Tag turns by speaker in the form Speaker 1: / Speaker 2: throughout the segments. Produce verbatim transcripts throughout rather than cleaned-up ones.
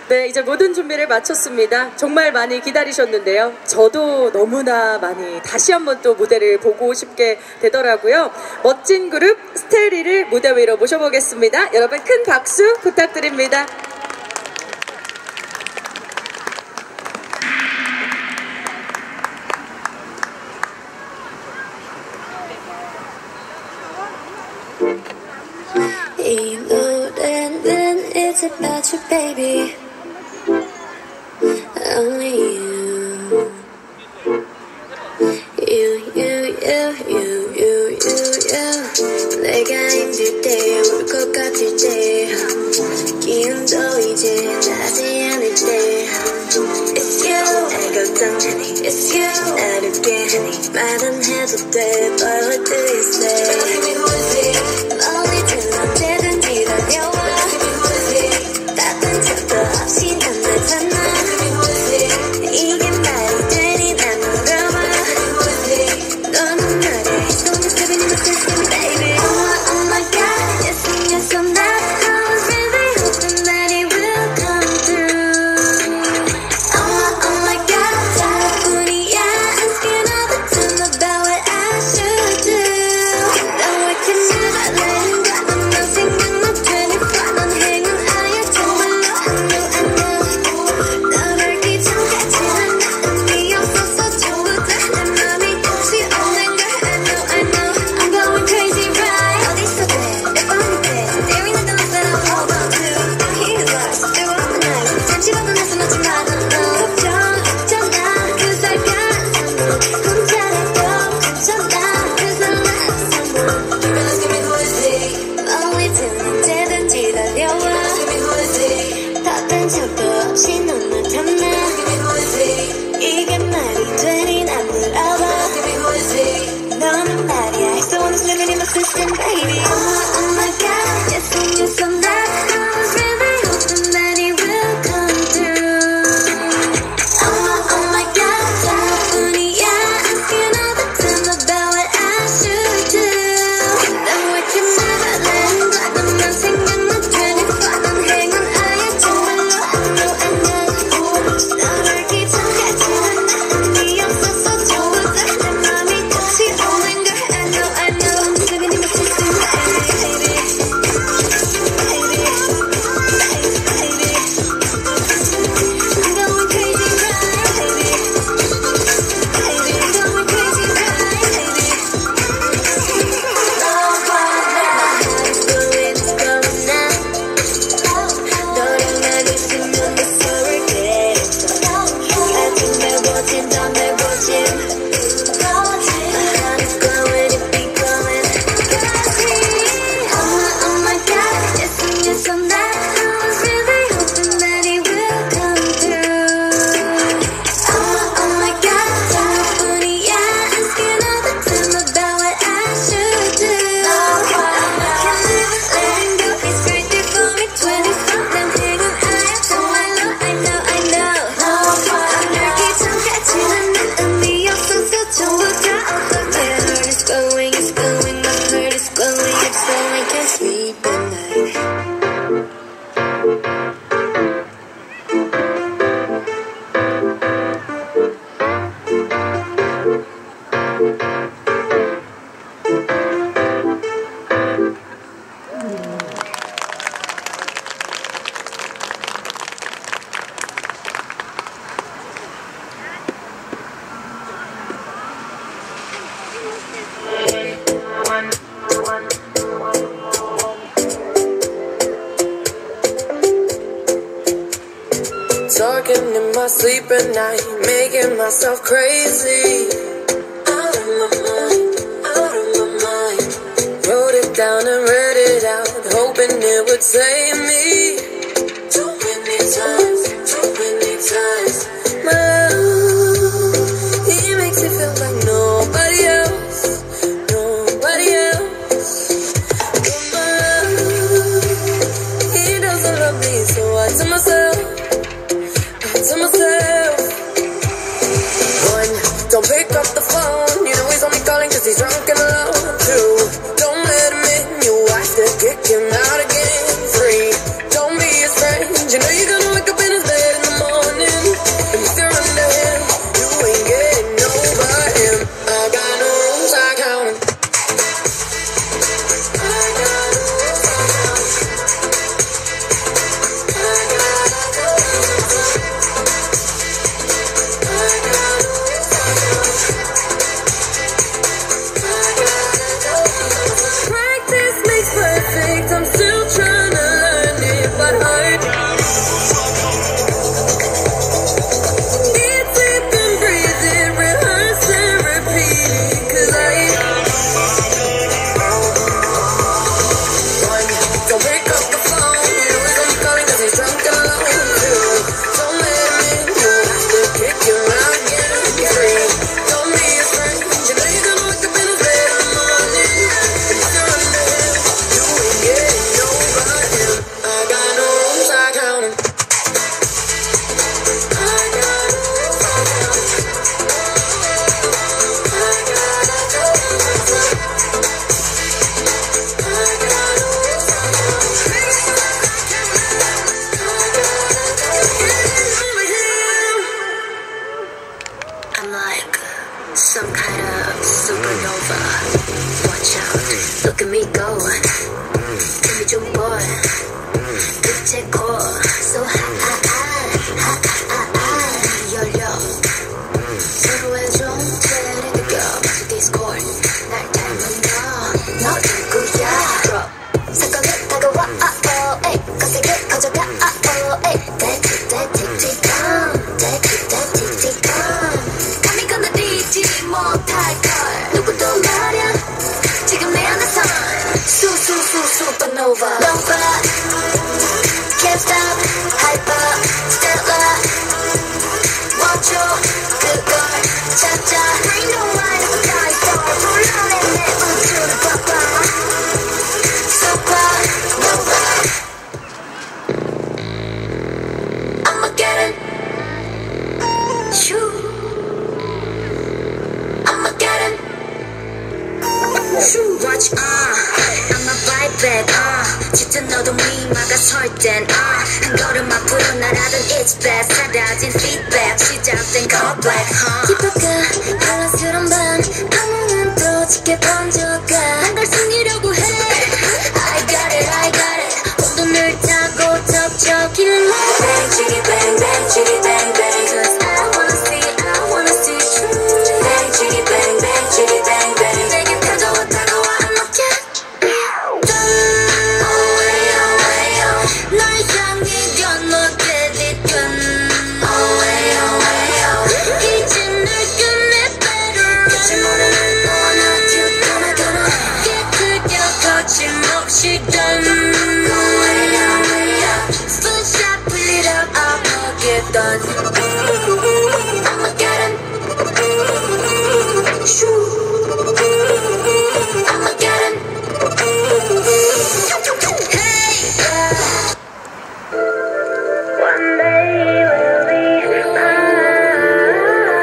Speaker 1: 네, 이제 모든 준비를 마쳤습니다. 정말 많이 기다리셨는데요. 저도 너무나 많이 다시 한번 또 무대를 보고 싶게 되더라고요. 멋진 그룹 스테리를 무대 위로 모셔보겠습니다. 여러분 큰 박수 부탁드립니다.
Speaker 2: 이 노래는 It's about you baby Only you You, you, you, you, you, you, you 내가 힘들 때 울 것 같을 때 기운도 이제 나지 않을 때 It's you 날 걱정하니 It's you 나를 깨하니 말은 해도 돼 But what do you say 멀리 든 언제든지 달려와 따뜻한 척도 없이 난 날 찾나 이게 말이 되니 난 물어봐 너는 나를 Don't just live in my system baby Oh, oh my god Yes and yes on that I was really hoping that it will come through Oh, oh my god 자꾸뿐이야 Asking all the time about what I should do Now I can never let him go 넌 생각만 twenty-four 넌 행운 아야 정말로 I know I know 너를 귀찮게지만 나 의미 없어서 전부 다 내 맘이 끝이 없는 걸 I know I know I'm going crazy right 어디서 돼 내 뻔히 돼 Staring at the lights that I hold on to I'm here lost throughout the night 잠시 벗어나서 마치 나는 너 걱정 없잖아 Cause I got someone 혼자라도 괜찮아 Cause I'm not someone You realize give me who is he 멀리든 언제든지 달려와 Give me who is he 따뜻한 척도 없이 넌 나타나 Give me who is he 이게 말이 되니 난 물어봐 Give me who is he 너는 말이야 He's the one who's living in my system baby Oh, oh my god Yes and yes on that I was really hoping that it will come through Oh, oh my god 자꾸뿐이야 Asking all the time about what I should do Now I can never let him go 넌 생각만 twenty-four 넌 행운 아야 정말로 I know I know 너를 귀찮게지만 나 의미 없어서 전부 다 내 맘이 끝이 없는 걸 I know I know Living in my system baby baby baby baby I'm going crazy right baby baby I'm going crazy right baby 너와 내 heart's going it's going now 너랑만 있으면 내 소리 되겠어 아직 날 보진 넌 날 보진 My heart is going it be going crazy Oh, oh my god Yes and yes on that I was really hoping that it will come through Oh, oh my god 자꾸뿐이야 Asking all the time about what I should do I can never let him go He's right there for me twenty-four 난 행운 아야 정말로 I know I know 널 귀찮게지만 난 의미 없어서 전부 다 어떡해 Heart is going it's going my heart is going it's going can't sleep at night
Speaker 3: Talking in my sleep at night, making myself crazy. Out of my mind, out of my mind. Wrote it down and read it out, hoping it would save me. Too many times, too many times. My love, he makes it feel like nobody else, nobody else. But my love, he doesn't love me, so I tell myself. To myself. One, don't pick up the phone. You know he's only calling cause he's drunk and alone. Two, don't let him in. You have to kick him out again. Three, don't be his friend. You know you're gonna wake up in his
Speaker 2: 짙은 어둠이 막아설 땐 uh, 한 걸음 앞으로 날아든 It's best 사라진 feedback 시작된 cold black huh? 딥하게 혼란스러운 밤 아무 눈도 짙게 번져가 난 걸 숨기려고 해 I got it I got it 온돈을 타고 덮쳐길래 Bang chitty bang bang chitty bang bang Cause I wanna see I wanna see true Bang chitty bang bang chitty bang bang 내게 다가와 다가와 I'm not get Away away away 널 향해 건너게 뒤편 Away away away 이제 널 끝내 better 끝을 모르는 너와 나 you gonna gonna 깨끗여 거침없이 done Away away away Full shot pull it up I'ma get done I'ma get him I'ma get him Hey yeah. One day we'll be mine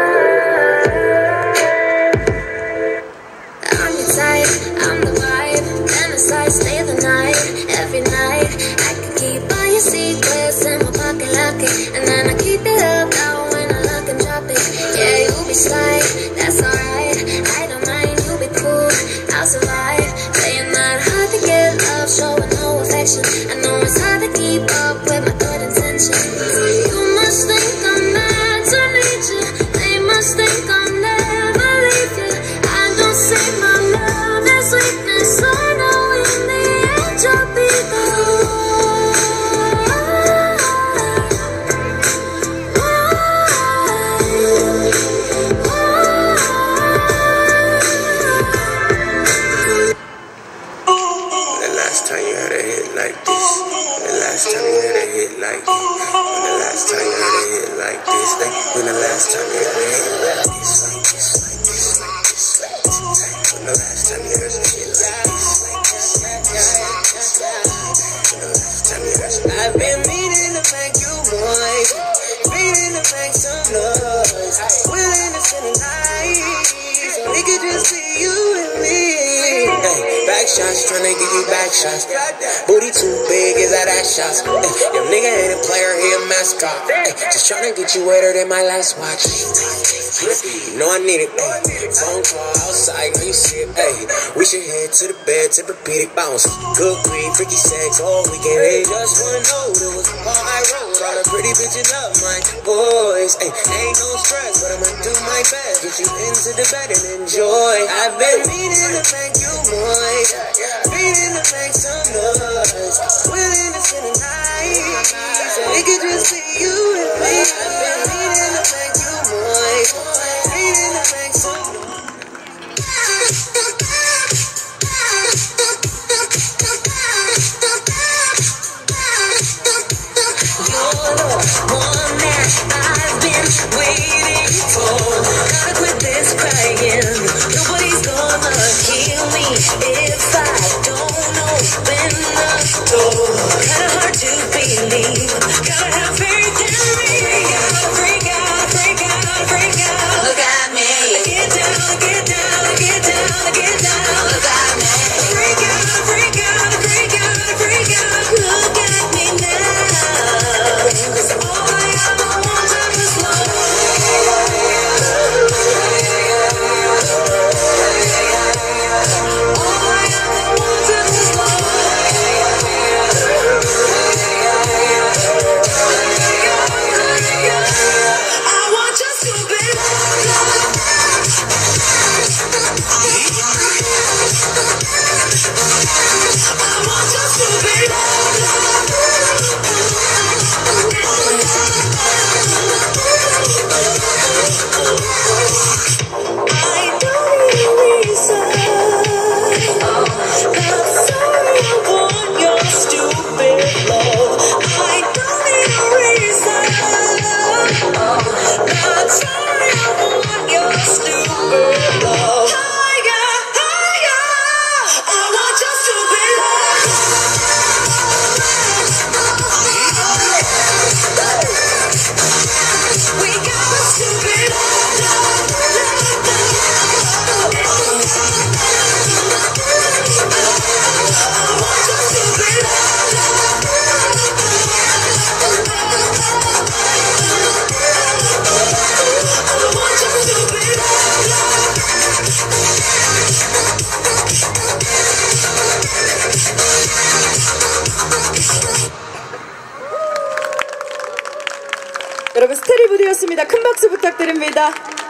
Speaker 2: I'm your type, I'm the vibe Fantasize, stay the night Every night I can keep all your secrets in my pocket, lock it And then I keep it up now when I look and drop it Yeah, you be sly, that's alright I don't mind, you be cool, I'll survive Saying not hard to get love, showing no affection I know it's hard to keep up with my good intentions You must think I'm mad to meet you They must think I'll never leave you I don't say my love is weakness So I know in the end you'll be there
Speaker 4: When the last time you had a hit like this? When the last time you had a hit like this? When the last time you had a hit like this? Like, when the last time you had a hit like this? Like this, like this, like this, like this. When the last time you had a hit like this? Like this, like this, like this, like this. When the last time you had a hit. I've been meaning to make you moist, meaning to make some noise, willing to spend the night, so we could just be you and me. Hey, back shots, tryna give you back shots. Booty too big, is that ass shots? Hey, your nigga ain't a player, he a mascot. Hey, just tryna get you wetter than my last watch. You know I need it. Hey, phone call outside, now you see it. Hey, we should head to the bed, Tempur-Pedic bounce. Good weed, freaky sex, all weekend. Hey, just one note, it was all I wrote. All the pretty bitches love my voice. Hey, ain't no stress, but I'ma do my best. Get you into the bed and enjoy. I've been meaning to make you moist, meaning to make some noise, willing to spend the night, so we could just be you and me. I've been meaning to make you moist, meaning to make some noise.
Speaker 2: You're the one that I've been waiting for. Gotta quit this crying. Nobody's gonna heal me if I don't open the door. Kinda hard to believe. Gotta have faith in me. Freak out, freak out, freak out. Look at me. Get down, get down, get down, get down. Look at me. Freak out, freak out, freak out, freak out. Look at me now. All I ever wanted was love. All I ever wanted was love. I want your stupid love. I want your stupid I don't need a reason. I'm sorry, I want your stupid love. I don't need a reason. I'm sorry, I want your stupid love. Higher, higher. I want your stupid love.
Speaker 1: 하겠습니다. 큰 박수 부탁드립니다.